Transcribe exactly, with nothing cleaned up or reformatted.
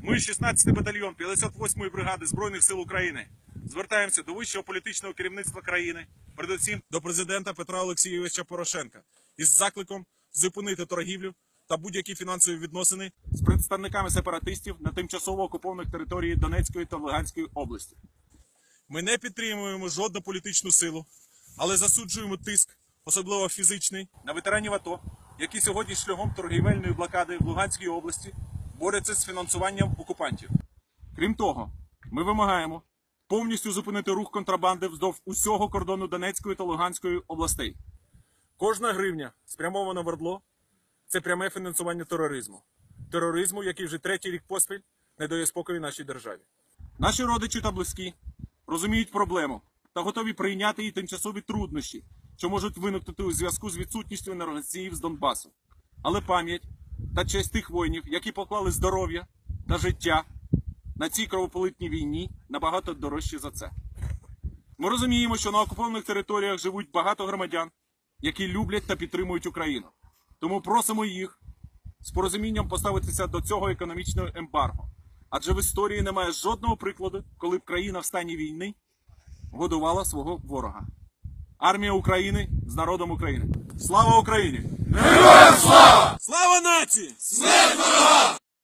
Ми, шістнадцятий батальйон п'ятдесят восьмої бригади Збройних сил України, звертаємося до вищого політичного керівництва країни, передусім до президента Петра Олексійовича Порошенка, із закликом зупинити торгівлю та будь-які фінансові відносини з представниками сепаратистів на тимчасово окупованих територіях Донецької та Луганської області. Ми не підтримуємо жодну політичну силу, але засуджуємо тиск, особливо фізичний, на ветеранів АТО, які сьогодні шляхом торгівельної блокади в Луганській області борються з фінансуванням окупантів. Крім того, ми вимагаємо повністю зупинити рух контрабанди вздовж усього кордону Донецької та Луганської областей. Кожна гривня, спрямована в ОРДЛО, це пряме фінансування тероризму. Тероризму, який вже третій рік поспіль не дає спокою нашій державі. Наші родичі та близькі розуміють проблему та готові прийняти її тимчасові труднощі, що можуть виникнути у зв'язку з відсутністю енергоносіїв з Донбасу. Але пам'ять та честь тих воїнів, які поклали здоров'я та життя на цій кровопролитній війні, набагато дорожчі за це. Ми розуміємо, що на окупованих територіях живуть багато громадян, які люблять та підтримують Україну. Тому просимо їх з порозумінням поставитися до цього економічного ембарго. Адже в історії немає жодного прикладу, коли б країна в стані війни годувала свого ворога. Армія України з народом України. Слава Україні! Героям слава! Слава нації! Смерть ворогам!